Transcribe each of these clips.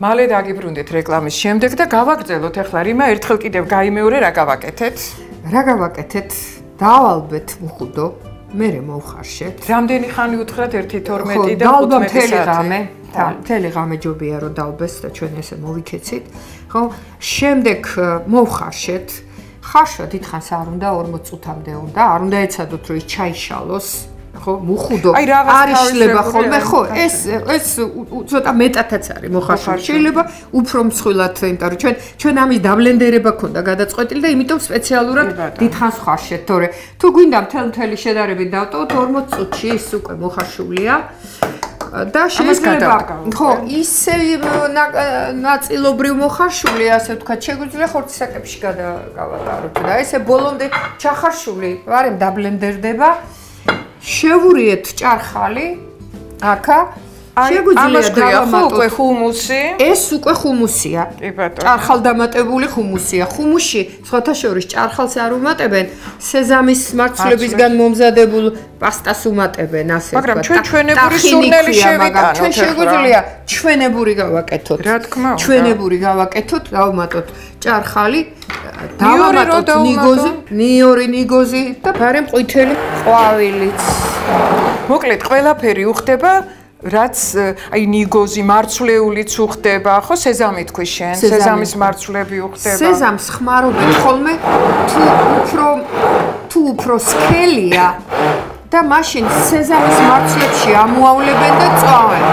მალე დაგიბრუნდეთ რეკლამის შემდეგ და გავაგრძელოთ ახლა რიმა ერთხელ კიდევ გაიმეორე რა გავაკეთეთ? რა გავაკეთეთ? დავალბეთ მუხუდო, მერე მოვხარშეთ. რამდენი ხანი უთხრათ 1-12 და 15 საათი? მთელი ღამე ჯობია რომ დავბეს და ჩვენ ესე მოვიქეცით. ხო, შემდეგ მოვხარშეთ. ხარშვა დიდხანს არ უნდა 40 წუთამდე უნდა, არ უნდა ეცადოთ რომ ის ჩაიშალოს. ხო, მუხუდო არ იშლება ხოლმე, ხო, ეს ცოტა მეტათაც არის მოხარშული. შეიძლება უფრო მსხვილად, იმიტომ რომ ჩვენ ამის დაბლენდერება ქონდა გადაწყვეტილი და იმიტომ სპეციალურად დიდხანს ხარშეთ, თორე თუ გვინდა მთელი შედარებით დავტოვოთ 40 წუთში ის უკვე მოხარშულია. და შეიძლება ხო ისე ნაწილობრივ მოხარშული ასე ვთქვათ შეგვიძლია ხორცისაკებში გავატაროთ და ესე ბოლომდე ჩახარშული ვარემ დაბლენდერდება შევურიეთ ჭარხალი აქა შეგვიძლია დავამატოთ უკვე ხუმუსი ეს უკვე ხუმუსია კი ბატონო ჭარხალდამატებული ხუმუსია ხუმუსში სხვათა შორის ჭარხალს არ უმატებენ სეზამის მარცვლებისგან მომზადებულ პასტას უმატებენ ასე მაგრამ ჩვენებური სურნელი შევიტანოთ ჩვენ შეგვიძლია ჩვენებური გავაკეთოთ რა თქმა უნდა ჩვენებური გავაკეთოთ დავამატოთ ჭარხალი დავამატოთ ნიორი ნიგოზი და ბარემ ყვითელი ყვავილიც მოკლედ ყველაფერი უხდება რაც აი ნიგოზი მარცვლეულიც უხდება ხო სეზამი თქვი შენ სეზამის მარცვლები უხდება სეზამს ხმარობენ ხოლმე თუ უფრო სქელია და მაშინ სეზამის მარცვლებში ამოავლებენ და წვავენ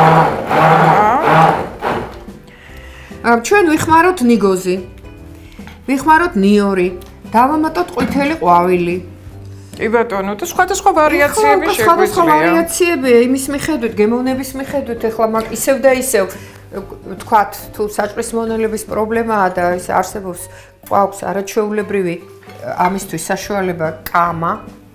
ჩვენ ვიხმაროთ ნიგოზი ვიხმაროთ ნიორი დავამატოთ ყვითელი ყვავილი კი ბატონო და სხვადასხვა ვარიაციები შეგვიძლია. სხვადასხვა ვარიაციებია იმის მიხედვით, გემოვნების მიხედვით, ახლა მაგ ისევ და ისევ ვთქვათ, თუ საჭმლის მონელების პრობლემაა და ის არსებობს ყავს არაჩვეულებრივი ამისთვის საშუალება კამა.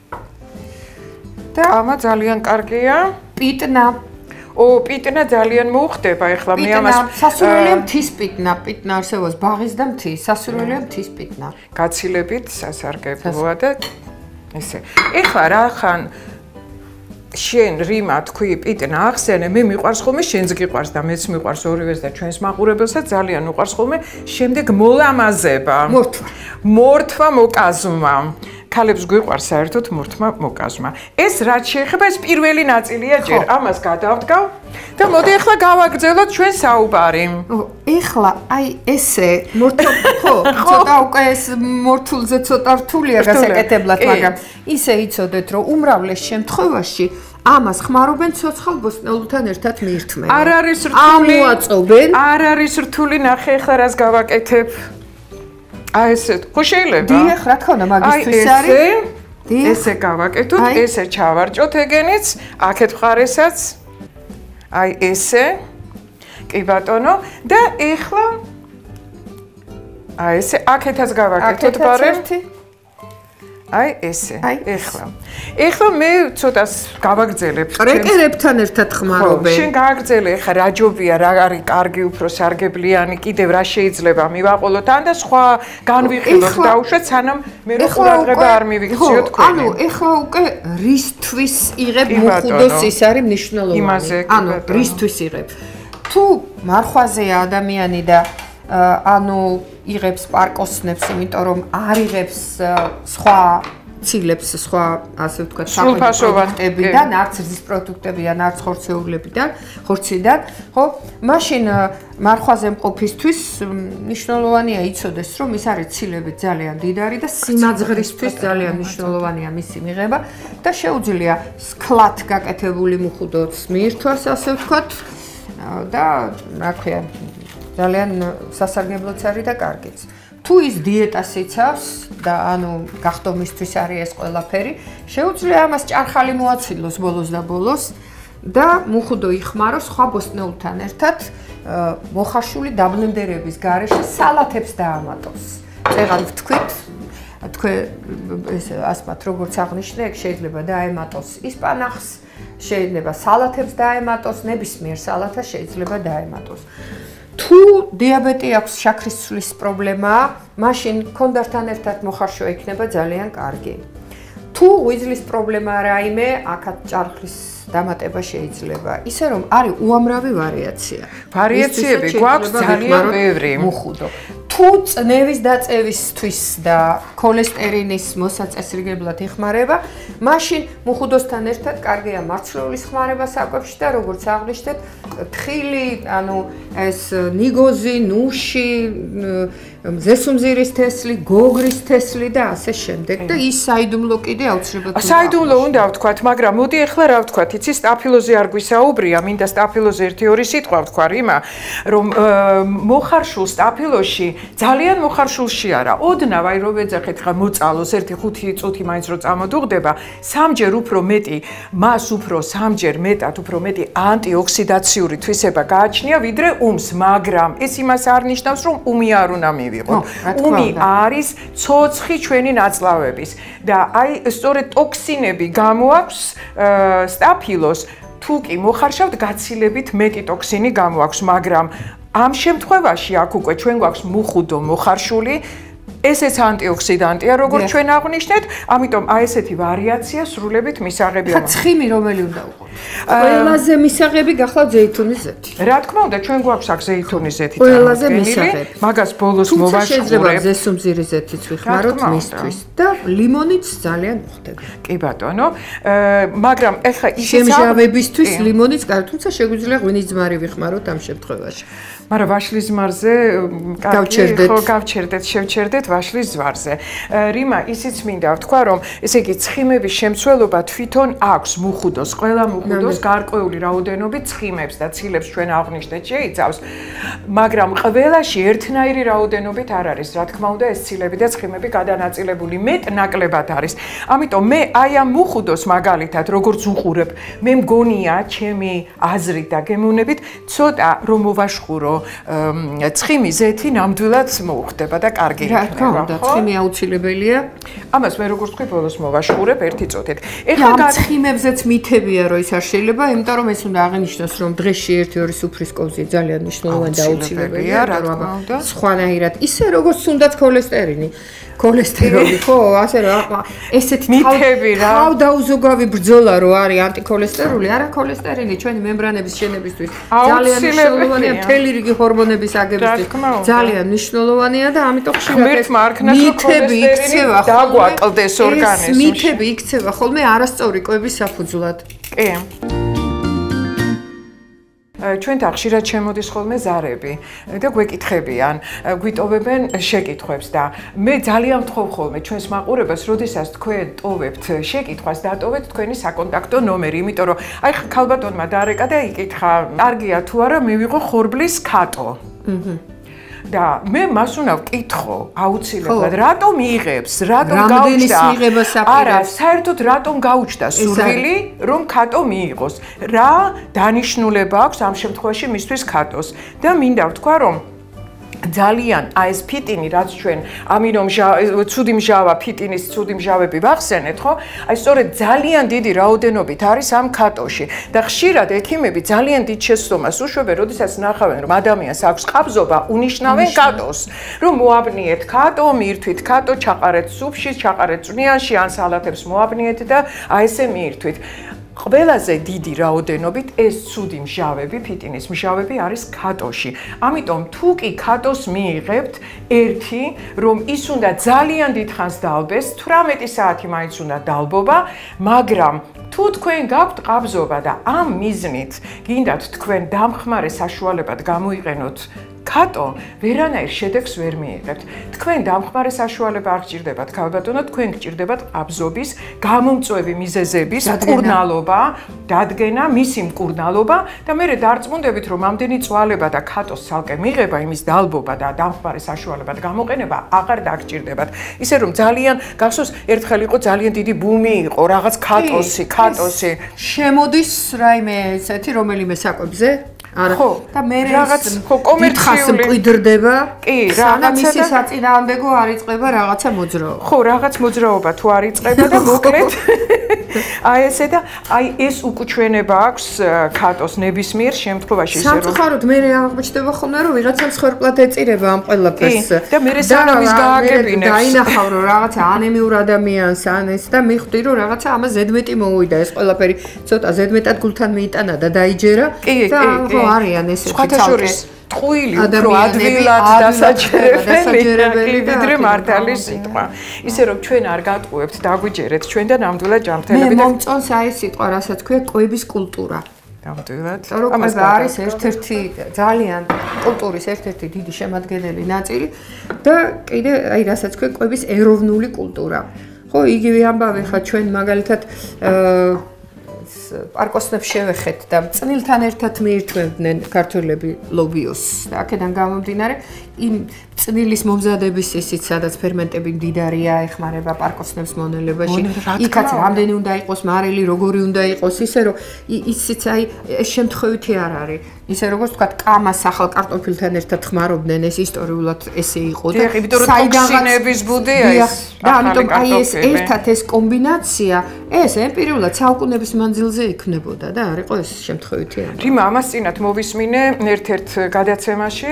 და ამა ძალიან კარგია. პიტნა. პიტნა ძალიან მოუხდება ახლა მე ამას სასურველია მთის პიტნა არსებობს ბაღის და მთის, სასურველია მთის პიტნა. გაცილებით სასარგებლოა და ესე. ეხლა რახან შენ რიმა თქვი პიტნა ახსენე, მე მიყვარს ხოლმე შენს გიყვარს და მეც მიყვარს ორივეს და ჩვენს მაყურებელსაც ძალიან უყვარს ხოლმე შემდეგ მოლამაზება. მორთვა მოკაზმა. ქალებს გვიყვარს საერთოდ მორთვა მოკაზმა. ეს რაც შეეხება ეს პირველი ნაწილია ჯერ. ამას გადავდგავ და მოდი ახლა გავაგრძელოთ ჩვენ საუბარი. ეხლა აი ესე მორთვა ხო, ცოტა უკვე ეს მორთულზე ცოტა რთულია გასაკეთებლად, მაგრამ ისე იცოდეთ რომ უმრავლეს შემთხვევაში ამას ხმარობენ ცოცხალ ბოსტნეულთან ერთად მიირთმევენ. არ არის რთული. ამოაწოვენ. არ არის რთული ნახე ახლა რას გავაკეთებ. აი ესე ხო შეიძლება? დიახ, რა თქმა უნდა, მაგისთვის არის. ესე გავაკეთოთ, ესე ჩავარჭოთ ეგენიც, აქეთ მხარესაც. აი ესე. კი ბატონო და ეხლა აი ესე აქეთაც გავაკეთოთ ბარემ. აი ესე. ეხლა მე ცოტას გავაგრძელებ. კრეკერებთან ერთად ხმარობენ. შენ გააგრძელე ეხლა რა ჯობია, რა არის კარგი უფრო სარგებლიანი, კიდევ რა შეიძლება მივაყოლოთ ან და სხვა განვიხილოთ დაუშვეთ, სანამ მე რო ყურადღება არ მივიქციო თქვენი. ანუ ეხლა უკვე რისთვის იღებ მუხუდოს ის არის მნიშვნელოვანი. ანუ რისთვის იღებ. თუ მარხვაზეა ადამიანი და ანუ იღებს პარკოსნებს, იმიტომ რომ არ იღებს სხვა ცილებს, სხვა ასე ვთქვათ, პროდუქტებიდან, არც რძის პროდუქტებიდან, არც ხორციდან, ხო? მაშინ მარხვაზე მყოფისთვის მნიშვნელოვანია იცოდეს, რომ ის არის ცილები ძალიან დიდარი და სიმაძღრისთვის ძალიან მნიშვნელოვანია მისი მიღება და შეუძლია სქლად გაკეთებული მუხუდოს მიირთვას, ასე ვთქვათ, და რა ქვია ძალიან სასარგებლოც არის და კარგიც. თუ ის დიეტას იცავს და ანუ გახდომისთვის არის ეს ყველაფერი, შეუძლია ამას ჭარხალი მოაცილოს ბოლოს და ბოლოს და მუხუდო იხმაროს სხვა ბოსტნეულთან ერთად მოხარშული დაბლენდერების გარეშე სალათებს დაამატოს. წეღან ვთქვით, თქვენ ეს ასმათ როგორც აღნიშნე, ეგ შეიძლება დაემატოს ისპანახს, შეიძლება სალათებს დაემატოს, ნებისმიერ სალათას შეიძლება დაემატოს. თუ დიაბეტი აქვს, შაქრის ცვლის პრობლემაა, მაშინ ქონდართან ერთად მოხარშვა იქნება ძალიან კარგი. თუ ღვიძლის პრობლემაა რაიმე, აქაც ჭარხლის დამატება შეიძლება. ისე რომ არის უამრავი ვარიაცია. ვარიაციები გვაქვს ძალიან ბევრი. მოხუდო. თუ წნევის დაწევისთვის და ქოლესტერინის მოსაწესრიგებლად იხმარება, მაშინ მოხუდოსთან ერთად კარგია მარცვლეულის ხმარება საკვებში და როგორც აღნიშნეთ, თხილი, ანუ ეს ნიგოზი, ნუში, ზესუმზირის თესლი, გოგრის თესლი და ასე შემდეგ და ის საიდუმლო კიდე აუცილებლად საიდუმლო უნდა ვთქვათ, მაგრამ მოდი ახლა რა ვთქვათ, იცი სტაფილოზე არ გვისაუბრია, მინდა სტაფილოზე 1-2 სიტყვა ვთქვა რიმა, რომ მოხარშულ სტაფილოში ძალიან მოხარშულში არა. ოდნავ აი რო ვეძახეთ ხა მოწალოს 1-5 წუთი მაინც რო წამოდუღდება, სამჯერ უფრო მეტი, მას უფრო სამჯერ მეტად უფრო მეტი ანტიოქსიდაციური თვისება გააჩნია ვიდრე უმს, მაგრამ ეს იმას არ ნიშნავს, რომ უმი არ უნდა მივიღოთ. უმი არის ცოცხი ჩვენი ნაწლავების და აი სწორედ ტოქსინები გამოაქვს სტაფილოს, თუ კი მოხარშავთ გაცილებით მეტი ტოქსინი გამოაქვს, მაგრამ ამ შემთხვევაში აქ უკვე ჩვენ გვაქვს მოხუდო მოხარშული, ესეც ანტიოქსიდანტია, როგორც ჩვენ აღვნიშნეთ, ამიტომ აი ესეთი ვარიაცია სრულებით მისაღებია. ცხიმი რომელი უნდა ვიყო? ყველაზე მისაღები გახლავთ ზეითუნის ზეთი. რა თქმა უნდა, ჩვენ გვაქვს აქ ზეითუნის ზეთი ყველაზე მისაღები. მაგას ბოლოს მოვაშორებ. შეიძლება ზესუმზირის ზეთიც ვიხმაროთ მისთვის და ლიმონიც ძალიან მოხდება. კი ბატონო, მაგრამ ეხლა ისიც შემჟავებისთვის ლიმონიც კარგი, თუმცა შეგვიძლია ღვინის ძმარი ვიხმაროთ ამ შემთხვევაში. მაგრამ ვაშლის ზმარზე გავჩერდეთ, შევჩერდეთ ვაშლის ზვარზე. რიმა, ისიც მინდა ვთქვა, რომ ესე იგი ცხიმების შემცველობა თვითონ აქვს მოხუდოს, ყველა მოხუდოს გარკვეული რაოდენობით ცხიმებს და ცილებს ჩვენ აღვნიშნეთ შეიცავს, მაგრამ ყველაში ერთნაირი რაოდენობით არ არის. რა თქმა უნდა, ეს ცილები და ცხიმები გადანაწილებული მეტ-ნაკლებად არის. ამიტომ მე აი ამ მოხუდოს მაგალითად, როგორც უყურებ, მე მგონია ჩემი აზრით და გემოვნებით, ცოტა რომ მოვაშხურო ცხიმი ზეთი ნამდვილად მოუხდება და კარგი იქნება. რა თქმა უნდა, ცხიმი აუცილებელია. ამას მე როგორც თქვი ბოლოს მოვაშხურებ ერთი წუთით. ეხლა ცხიმებზეც მითებია რომ ის არ შეიძლება, იმიტომ რომ ეს უნდა აღინიშნოს რომ დღეში 1-2 სუფრის კოვზი ძალიან მნიშვნელოვანი და აუცილებელია, რომ სხვანაირად ისე როგორც უნდათ ქოლესტერინი. ქოლესტეროლი ხო, ასე რა, ესეთი თავდაუზოგავი ბრძოლა რო არის ანტიქოლესტერული, არა ქოლესტერინი ჩვენი მემბრანების შენებისთვის ძალიან მნიშვნელოვანია, მთელი რიგი ჰორმონების აგებისთვის ძალიან მნიშვნელოვანია და ამიტომ ხშირად მითები იქცევა დაგვაკლდეს ორგანიზმში. მითები იქცევა ხოლმე არასწორი კვების საფუძვლად. კი. ჩვენთან ხშირად შემოდის ხოლმე ზარები და გვეკითხებიან, გვიტოვებენ შეკითხვებს და მე ძალიან ვთხოვ ხოლმე ჩვენს მაყურებელს, როდესაც თქვენ ტოვებთ შეკითხვას, დატოვეთ თქვენი საკონტაქტო ნომერი, იმიტომ რომ აი ქალბატონმა დაარეკა და იკითხა, კარგია თუ არა მივიღო ხორბლის კატო. და მე მას უნდა ვკითხო აუცილებლად, რატომ იღებს, რატომ გაუჩნდა? არა, საერთოდ რატომ გაუჩნდა სურვილი, რომ კატო მიიღოს? რა დანიშნულება აქვს ამ შემთხვევაში მისთვის კატოს? და მინდა ვთქვა, რომ ძალიან აი ეს ფიტინი, რაც ჩვენ ცუდი მჟავა, ფიტინის ცუდი მჟავები ვახსენეთ, ხო? აი სწორედ ძალიან დიდი რაოდენობით არის ამ კატოში და ხშირად ექიმები ძალიან დიდ შეცდომას უშვებენ, როდესაც ნახავენ, რომ ადამიანს აქვს ყაბზობა, უნიშნავენ კატოს, რომ მოაბნიეთ კატო, მირთვით კატო, ჩაყარეთ სუფში, ჩაყარეთ წვნიანში, ან სალათებს მოაბნიეთ და აი ესე მირთვით. ყველაზე დიდი რაოდენობით ეს ცუდი მჟავები, ფიტინის მჟავები არის კატოში. ამიტომ თუ კი კატოს მიიღებთ, ერთი, რომ ის უნდა ძალიან დიდხანს დალბეს, 18 საათი მაინც უნდა დალბობა, მაგრამ თუ თქვენ გაქვთ ყაბზობა და ამ მიზნით გინდათ თქვენ დამხმარე საშუალებად გამოიყენოთ კატო, ვერანაირ შედეგს ვერ მიიღებთ. თქვენ დამხმარე საშუალება არ გჭირდებათ, ქალბატონო, თქვენ გჭირდებათ ყაბზობის გამომწვევი მიზეზების მკურნალობა, დადგენა, მისი მკურნალობა და მერე დარწმუნდებით, რომ ამდენი წვალება და კატოს ცალკე მიღება, იმის დალბობა და დამხმარე საშუალებად გამოყენება აღარ დაგჭირდებათ. ისე რომ ძალიან გახსოვს, ერთხელ იყო ძალიან დიდი ბუმი იყო, რაღაც კატოსი. შემოდის რაიმე ესეთი რომელიმე საკვებზე? არა და მე რაღაც კომერციული მკვიდრდება კი რაღაცა მისი საწინააღმდეგო არ იწყება რაღაცა მოძრაობა ხო რაღაც მოძრაობა თუ არ იწყება და მოკლედ აი ესე და აი ეს უკუჩვენება აქვს ქატოს ნებისმიერ შემთხვევაში ისე რომ სამწუხაროდ მე აღმოჩნდება ხოლმე რომ ვიღაცამ სხერპლად ეწირება ამ ყველაფერს და მე სანამ ის გააკებინებს დაინახავ რომ რაღაცა ანემიურ ადამიანს ან ეს და მიხვდი რომ რაღაცა ამას ზედმეტი მოუვიდა ეს ყველაფერი ცოტა ზედმეტად გულთან მიიტანა და დაიჯერა და ხო არიან ესეთი ცალკე ტყუილი უფრო ადვილად დასაჯერებელი ვიდრე მართალი სიტყვა. ისე რომ ჩვენ არ გატყუებთ, დაგვიჯერეთ ჩვენ და ნამდვილად ჯანმრთელები და მე მომწონს აი ეს სიტყვა, რასაც ქვია კვების კულტურა. ნამდვილად. ამას არის ერთ-ერთი ძალიან კულტურის ერთ-ერთი დიდი შემადგენელი ნაწილი და კიდე აი რასაც ქვია კვების ეროვნული კულტურა. ხო, იგივე ამბავი ხა ჩვენ მაგალითად პარკოსნებს შევეხეთ და წნილთან ერთად მიირთმევდნენ ქართველები ლობიოსს და აქედან გამომდინარე იმ წნილის მომზადების ისიც სადაც ფერმენტები მდიდარია ეხმარება პარკოსნებს მონელებაში იქაც რამდენი უნდა იყოს მარილი როგორი უნდა იყოს ისე რომ ისიც აი ეს შემთხვევითი არ არის ისე როგორც თქვა კამას ახალ კარტოფილთან ერთად ხმარობდნენ ეს ისტორიულად ესე იყო და საიდანღაც ბუდი ეს და ამიტომ აი ეს ერთად ეს კომბინაცია ეს ემპირიულად საუკუნეების მანძილზე იქნებოდა და არ იყო ეს შემთხვევითი ამბავი. რიმა ამას წინათ მოვისმინე ერთ-ერთ გადაცემაში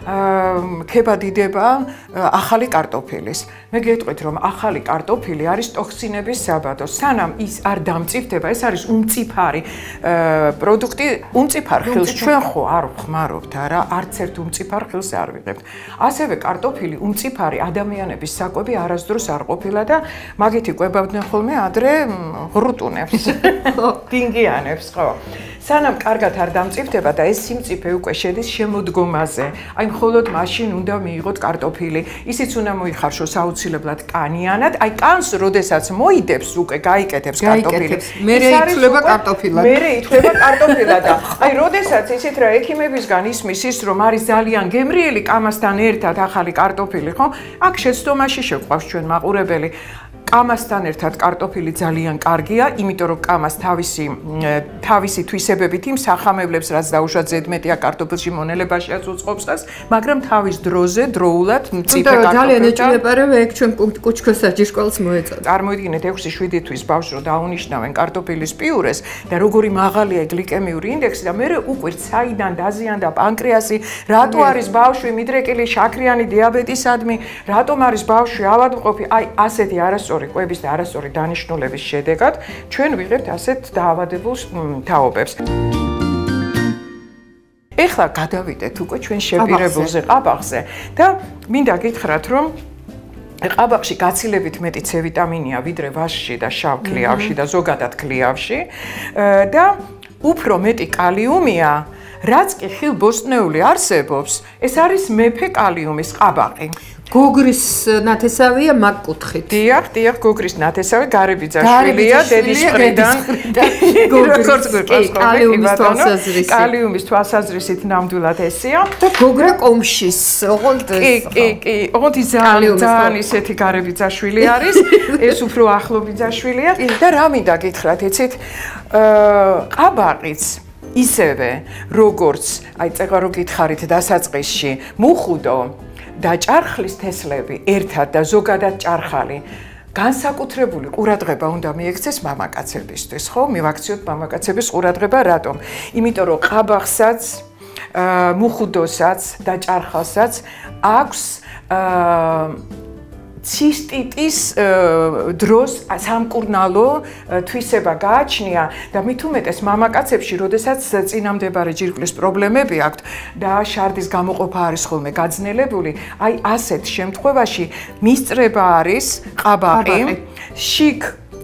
ქებადიდება ახალი კარტოფილის. მე გეტყვით რომ ახალი კარტოფილი არის ტოქსინების საბადო. სანამ ის არ დამწიფდება, ეს არის უმწიფარი პროდუქტი, უმწიფარ ხილს ჩვენ ხო არ ვხმარობთ, არა, არც ერთ უმწიფარ ხილს არ ვიღებთ. ასევე კარტოფილი უმწიფარი ადამიანების საკვები არასდროს არ ყოფილა და მაგითი კვებავდნენ ხოლმე ადრე ღრუტუნებს. დინგიანებს, ხო. სანამ კარგად არ დამწიფდება და ეს სიმწიფე უკვე შედის შემოდგომაზე. აი მხოლოდ მაშინ უნდა მიიღოთ კარტოფილი. ისიც უნდა მოიხარშოს აუცილებლად კანიანად. აი კანს როდესაც მოიდებს უკვე გაიკეთებს კარტოფილი. მერე ითვლება კარტოფილად. მერე ითვლება კარტოფილად და აი როდესაც ისეთ რა ექიმებისგან ისმის ის რომ არის ძალიან გემრიელი კამასთან ერთად ახალი კარტოფილი, ხო? აქ შეცდომაში შეყვავს ჩვენ მაყურებელი. კამასთან ერთად კარტოფილი ძალიან კარგია, იმიტომ რომ კამას თავისი თვისებებით იმ სახამებლებს, რაც დაუშვათ ზედმეტია კარტოფილში მონელებაშიაც უწყობსას, მაგრამ თავის დროზე, დროულად მწიფე კარტოფილს. ძალიან ეჭვმეპარება ეგ ჩვენ კუჩქოს საჯიშკვალს მოეწონა. წარმოიდგინეთ 6-7 თვის ბავშვს რომ დაუნიშნავენ კარტოფილის პიურეს და როგორი მაღალია გლიკემიური ინდექსი და მე უკვირთ საიდან დაზიანდა პანკრეასი, რატო არის ბავშვი მიდრეკილი შაქრიანი დიაბეტისადმი, რატომ არის ბავშვი ავადმყოფი, აი ასეთი არასწორი კვების და არასწორი დანიშნულების შედეგად ჩვენ ვიღებთ ასეთ დაავადებულ თაობებს. ეხლა გადავიდეთ უკვე ჩვენ შეპირებულზე ყაბახზე და მინდა გითხრათ რომ ყაბახში გაცილებით მეტი C ვიტამინია ვიდრე ვაშში და შავ ქლიავში და ზოგადად ქლიავში და უფრო მეტი კალიუმია რაც კი ხილბოსტნეული არსებობს ეს არის მეფე კალიუმის ყაბახი. გოგრის ნათესავია მაგ კუთხით. დიახ, გოგრის ნათესავი გარებიძაშვილია დედის მხრიდან. როგორც გვიყვარს კალიუმის თვალსაზრისით ნამდვილად ესეა. და გოგრა კომშის, ოღონდ კი, ოღონდ ძალიან ისეთი გარებიძაშვილი არის, ეს უფრო ახლო ბიძაშვილია და რა მინდა გითხრათ, იცით? ყაბაყიც ისევე როგორც აი წეღა რო გითხარით დასაწყისში, მუხუდო და ჭარხლის თესლები ერთად და ზოგადად ჭარხალი განსაკუთრებული ყურადღება უნდა მიექცეს მამაკაცებისთვის, ხო? მივაქციოთ მამაკაცების ყურადღება, რატომ? იმიტომ რომ ყაბახსაც, მუხუდოსაც და ჭარხალსაც აქვს ცისტიტის დროს სამკურნალო თვისება გააჩნია და მით უმეტეს მამაკაცებში, როდესაც წინამდებარე ჯირკვლის პრობლემები აქვთ და შარდის გამოყოფა არის ხოლმე გაძნელებული, აი ასეთ შემთხვევაში მისწრება არის ყაბაყი, შიქ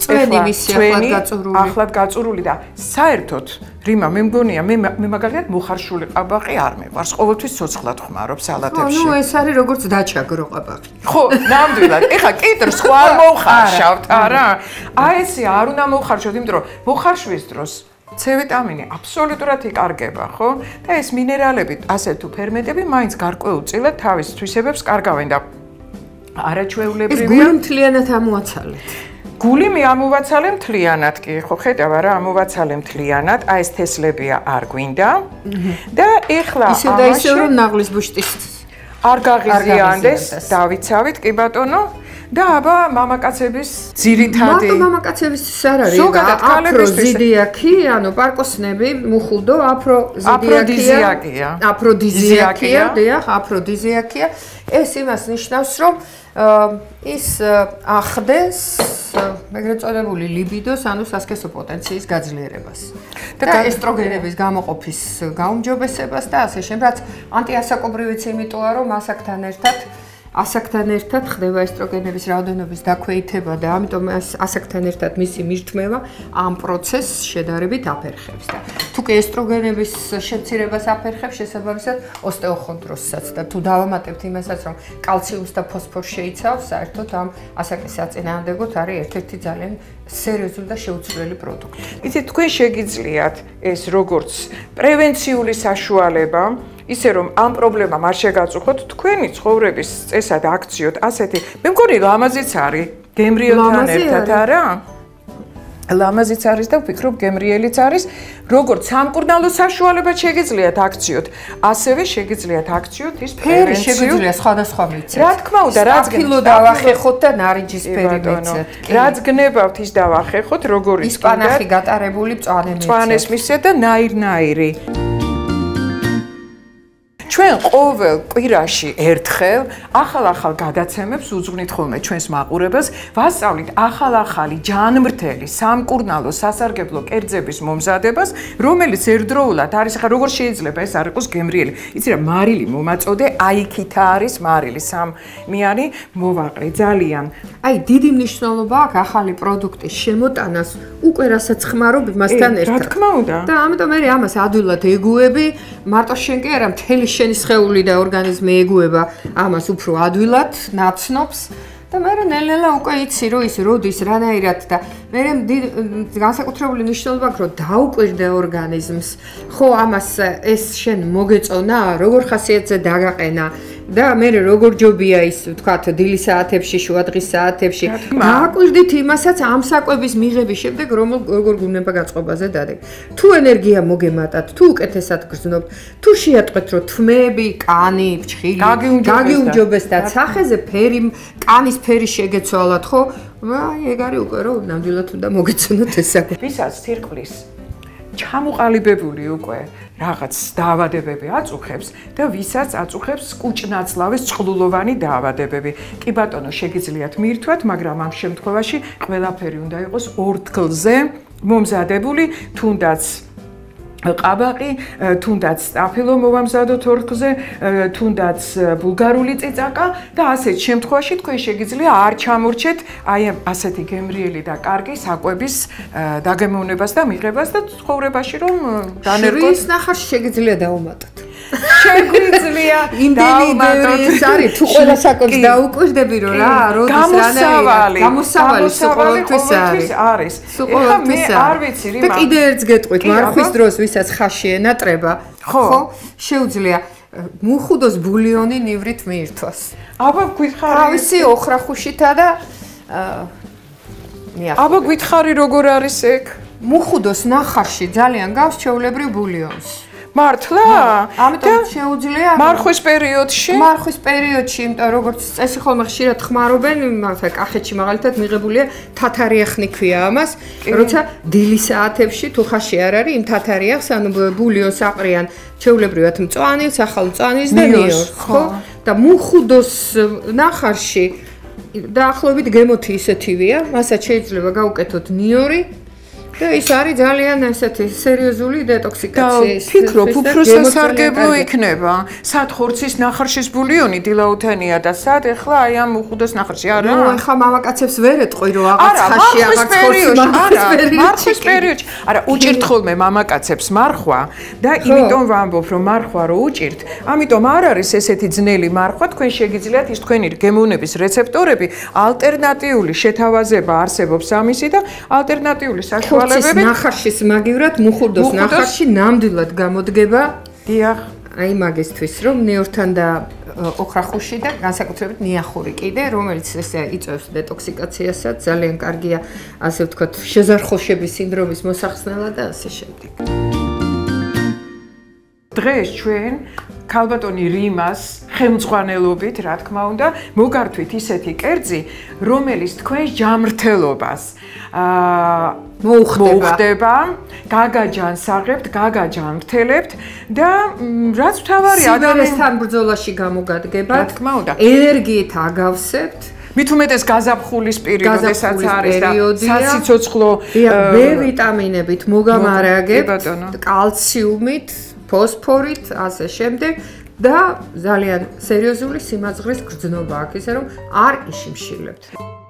ახლად გაწურული და საერთოდ რიმა მე მგონია მე მაგალითად მოხარშული ყაბაყი არ მეყვარს, ყოველთვის ცოცხლად ხმარობ სალათებში. ნუ ეს არის როგორც დაჩაგრო ყაბაყი. ხო, ნამდვილად. ეხა კიტრს ხო არ მოხარშავთ, არა? აი ესე არ უნდა მოხარშოთ, იმიტომ რომ მოხარშვის დროს C ვიტამინი აბსოლუტურად იკარგება, ხო? და ეს მინერალები, ასე თუ ფერმენტები მაინც გარკვეულწილად თავის თვისებებს კარგავენ და არაჩვეულებრივია. ეს გული მთლიანად ამოაცალეთ. გული მე ამოვაცალე მთლიანად კი, ხო ხედავ რა, ამოვაცალე მთლიანად, აი ეს თესლებია არ გვინდა და ეხლა ისე და ისე რომ ნაღლის ბუშტის არ გაღიზიანდეს, დავიცავით კი ბატონო. და აბა მამაკაცების ძირითადი მარტო მამაკაცების არ არის აფროზიდიაკი, ანუ პარკოსნები, მუხუდო, აფროდიზიაკია. აფროდიზიაკია, დიახ, აფროდიზიაკია. ეს იმას ნიშნავს, რომ ის ახდენს ეგრეთ წოდებული ლიბიდოს, ანუ სასქესო პოტენციის გაძლიერებას. და ესტროგენების გამოყოფის გაუმჯობესებას და ასე შემდეგ, რაც ანტიასაკობრივიც იმიტოა, რომ ასაკთან ერთად ხდება ესტროგენების რაოდენობის დაქვეითება და ამიტომ ასაკთან ერთად მისი მირთმევა ამ პროცესს შედარებით აფერხებს და თუ კი ესტროგენების შემცირებას აფერხებს შესაბამისად ოსტეოხონდროზსაც და თუ დავამატებთ იმასაც რომ კალციუმს და ფოსფორს შეიცავს საერთოდ ამ ასაკის საწინააღმდეგოდ არის ერთ-ერთი ძალიან სერიოზული და შეუცვლელი პროდუქტი. იცით თქვენ შეგიძლიათ ეს როგორც პრევენციული საშუალება ისე რომ ამ პრობლემამ არ შეგაწუხოთ თქვენი ცხოვრების წესად აქციოთ ასეთი მე მგონი ლამაზიც არის გემრიელთან ერთად არა ლამაზიც არის და ვფიქრობ გემრიელიც არის როგორც სამკურნალო საშუალება შეგიძლიათ აქციოთ ასევე შეგიძლიათ აქციოთ ის ფერი შეგიძლიათ სხვადასხვა მიცეთ რა თქმა უნდა რაც გქილო დავახეხოთ და ნარინჯის ფერი მიცეთ რაც გნებავთ ის დავახეხოთ როგორიც ისპანახი გატარებული მწვანეს მისცეთ და ნაირ-ნაირი ჩვენ ყოველ კვირაში ერთხელ ახალ-ახალ გადაცემებს უძღვნით ხოლმე ჩვენს მაყურებელს, ვასწავლით ახალ-ახალი ჯანმრთელი სამკურნალო სასარგებლო კერძების მომზადებას, რომელიც ერთდროულად არის ახლა როგორ შეიძლება ეს არ იყოს გემრიელი. იცი რა, მარილი მომაწოდე, აიქითა არის მარილი სამიანი მოვაყრე ძალიან. აი, დიდი მნიშვნელობა აქვს ახალი პროდუქტის შემოტანას, უკვე რასაც ხმარობ მასთან ერთად. რა თქმა უნდა. და ამიტომ მე ამას ადვილად ეგუები, მარტო შენ კი არა, მთელი შენი სხეული და ორგანიზმი ეგუება ამას უფრო ადვილად, ნაცნობს და მე ნელ-ნელა უკვე იცი რომ ის როდის რანაირად და მე განსაკუთრებული მნიშვნელობა აქვს რომ დაუკვირდე ორგანიზმს. ხო, ამას ეს შენ მოგეწონა, როგორ ხასიათზე დაგაყენა და მე როგორ ჯობია ის ვთქვათ დილის საათებში, შუადღის საათებში. დააკვირდით იმასაც ამ საკვების მიღების შემდეგ როგორ გუნება გაწყობაზე დადე. თუ ენერგია მოგემატათ, თუ უკეთესად გრძნობთ, თუ შეატყვეთ რომ თმები, კანი, ფჩხილი გაგიუმჯობეს და სახეზე ფერი, კანის ფერი შეგეცვალათ, ხო? აი ეგ არის უკვე რომ ნამდვილად უნდა მოგეცნოთ ეს საკვები. ვისაც თირკმლის ჩამოყალიბებული უკვე რაღაც დაავადებები აწუხებს და ვისაც აწუხებს კუჭნაწლავის წყლულოვანი დაავადებები. კი ბატონო, შეგიძლიათ მირთვათ, მაგრამ ამ შემთხვევაში ყველაფერი უნდა იყოს ორთქლზე მომზადებული, თუნდაც ყაბაყი, თუნდაც სტაფილო მოვამზადოთ ორთქლზე, თუნდაც ბულგარული წიწაკა და ასეთ შემთხვევაში თქვენ შეგიძლია არ ჩამორჩეთ აი ასეთი გემრიელი და კარგი საკვების დაგემოვნებას და მიღებას და ცხოვრებაში რომ დანერგოთ. შრის ნახარში შეგიძლია დავუმატოთ. შეგვიძლია იმდენი ბევრი ეს არის თუ ყველა საკვებს დაუკვირდები რომ რა როდის რანაირად გამოსავალი ყოველთვის არის ეხლა მე არ ვიცი რიმა და კიდე ერთს გეტყვით მარხვის დროს ვისაც ხაში ენატრება ხო შეუძლია მუხუდოს ბულიონი ნივრით მიირთვას აბა გითხარი თავისი ოხრახუშითა და აბა გითხარი როგორ არის ეგ მუხუდოს ნახარში ძალიან გავს ჩვეულებრივ ბულიონს მართლა? ამიტომ შეუძლია მარხვის პერიოდში? მარხვის პერიოდში, იმიტომ როგორც წესი ხოლმე ხშირად ხმარობენ, კახეთში მაგალითად მიღებულია თათარიახნი ქვია ამას, როცა დილის საათებში თუ ხაში არ არის, იმ თათარიახს, ანუ ბულიონს აყრიან ჩვეულებრივად მწვანილს, ახალ მწვანილს და ნიორს, ხო? და მუხუდოს ნახარში დაახლოებით გემოთი ისეთივია, მასაც შეიძლება გაუკეთოთ ნიორი და ის არის ძალიან ესეთი სერიოზული დეტოქსიკაციის. ფიქრობ, უფრო სასარგებლო იქნება. სად ხორცის ნახარშის ბულიონი დილაუთენია და სად ახლა აი ამ უხუდოს ნახარში არა? ნუ ახლა მამაკაცებს ვერ ეტყვი რომ აღარ ხაში აღარ ხორცში მარხვის პერიოდში. არა, უჭირთ ხოლმე მამაკაცებს მარხვა და იმიტომ ვამბობ რომ მარხვა რო უჭირთ, ამიტომ არ არის ესეთი ძნელი მარხვა, თქვენ შეგიძლიათ ის თქვენი გემოვნების რეცეპტორები ალტერნატიული შეთავაზება არსებობს ამისი და ალტერნატიული საშუალებები ნახარშის მაგივრად მუხუდოს ნახარში ნამდვილად გამოდგება. დიახ. აი მაგისთვის რომ ნიორთან და ოქრახუში და განსაკუთრებით ნიახური კიდე, რომელიც ესე იწვევს დეტოქსიკაციასაც, ძალიან კარგია, ასე ვთქვათ, შეზარხოშების სინდრომის მოსახსნელად და ასე შემდეგ. დღეს ჩვენ ქალბატონი რიმას ხელმძღვანელობით, რა თქმა უნდა, მოგართვით ისეთი კერძი, რომელიც თქვენს ჯანმრთელობას მოუხდება, გაგაჯანსაღებთ, გაგაჯანმრთელებთ და რაც მთავარი ადამიანთან ბრძოლაში გამოგადგებათ, რა თქმა უნდა, ენერგიით აგავსებთ. მით უმეტეს გაზაფხულის პერიოდესაც არის და საციცოცხლო B ვიტამინებით მოგამარაგებთ, კალციუმით, ფოსფორით, ასე შემდეგ და ძალიან სერიოზული სიმაძღრის გრძნობა აქვს, ისე რომ არ იშიმშილებთ.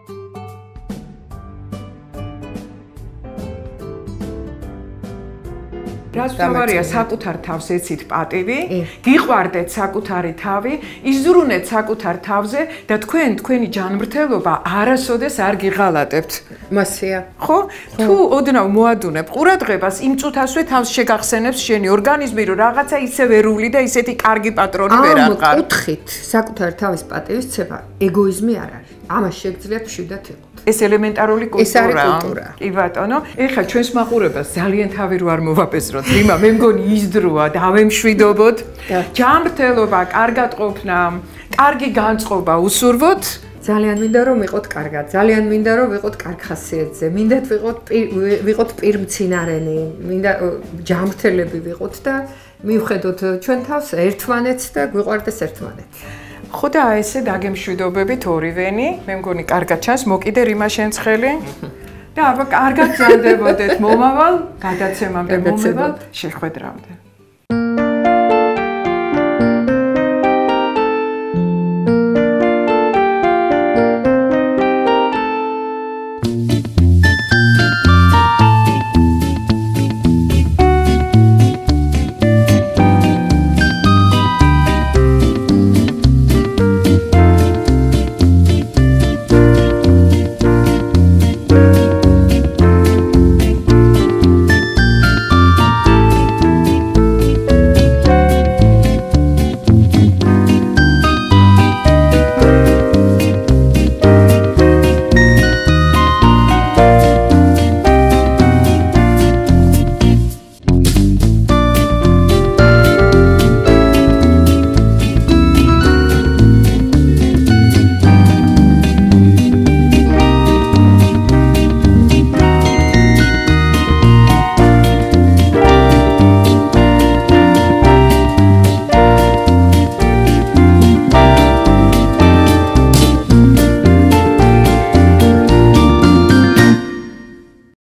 რაც თავარია საკუთარ თავს ეცით პატივი, გიყვარდეთ საკუთარი თავი, იზრუნეთ საკუთარ თავზე და თქვენი ჯანმრთელობა არასოდეს არ გიღალატებთ. მასეა. ხო? თუ ოდნავ მოადუნებ ყურადღებას, იმ წუთასვე თავს შეგახსენებს შენი ორგანიზმი, რომ რაღაცა ისე ვერული და ისეთი კარგი პატრონი ვერ აღარ. ამ კუთხით საკუთარ თავის პატივისცემა ეგოიზმი არ არის. ამას შეგძლიათ მშვიდად იყოთ. ეს ელემენტარული კულტურაა. ეს არის კულტურა. კი ბატონო, ეხლა ჩვენს მაყურებას ძალიან თავი რო არ მოვაპესროთ. რიმა, მე მგონი ის დროა, დავემშვიდობოთ. ჯანმრთელობა, კარგად ყოფნა, კარგი განწყობა უსურვოთ. ძალიან მინდა რომ ვიყოთ კარგად, ძალიან მინდა რომ ვიყოთ კარგ ხასიათზე, მინდათ ვიყოთ პირმცინარენი, მინდა ჯანმრთელები ვიყოთ და მივხედოთ ჩვენ თავს ერთმანეთს და გვიყვარდეს ერთმანეთი. ხო და ესე დაგემშვიდობებით ორივენი, მე მგონი კარგად ჩანს, მოკიდე რიმა შენს ხელი და აბა კარგად გრძელდებოდეთ მომავალ გადაცემამდე, მომავალ შეხვედრამდე.